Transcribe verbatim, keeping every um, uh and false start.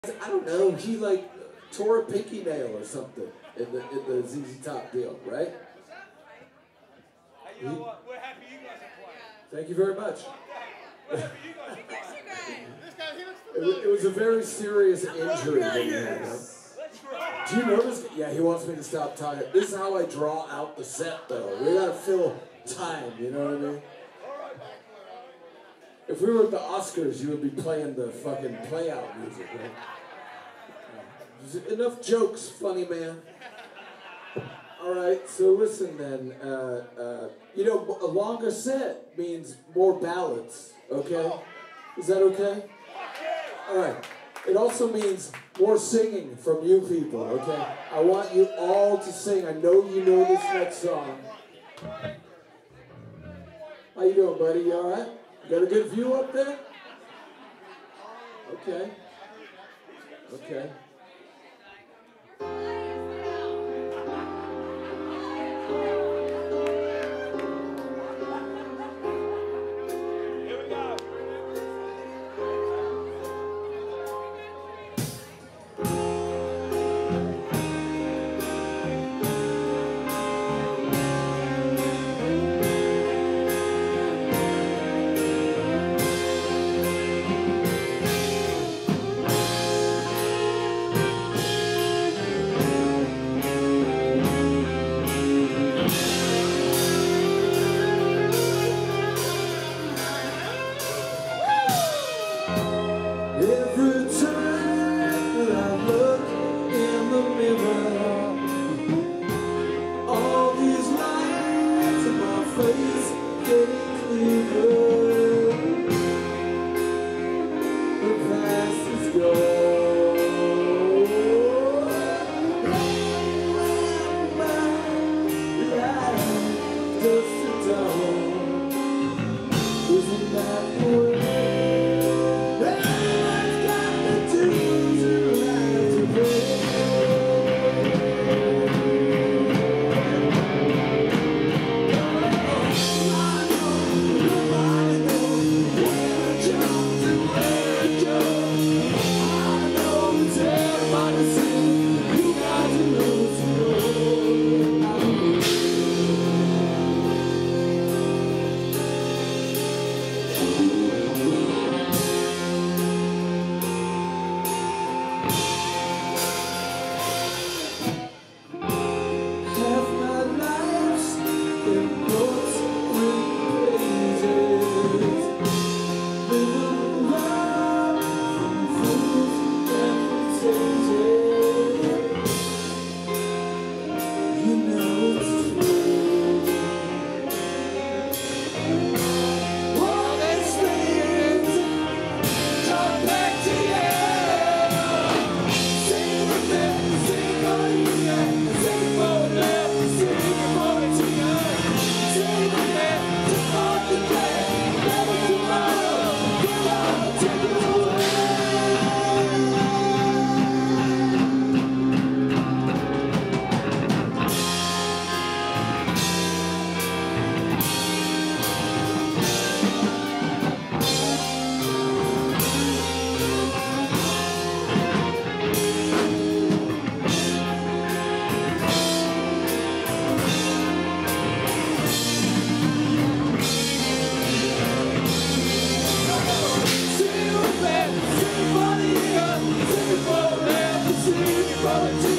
I don't know, he like tore a pinky nail or something in the in the Z Z Top deal, right? Hey, you know what? We're happy you guys are playing. Thank you very much. We're happy you guys are playing. This guy, he looks It was, it was a very serious injury that he had. Do you notice? Yeah, he wants me to stop talking. This is how I draw out the set, though. We gotta fill time, you know what I mean? If we were at the Oscars, you would be playing the fucking play-out music, right? Enough jokes, funny man. All right, so listen then. Uh, uh, you know, a longer set means more ballads, okay? Is that okay? All right. It also means more singing from you people, okay? I want you all to sing. I know you know this next song. How you doing, buddy? You all right? You got a good view up there? Okay. Okay. Every time that I look in the mirror, all these lines in my face getting clearer. The past is gone. My life dust to dawn. Isn't that the way? Politics.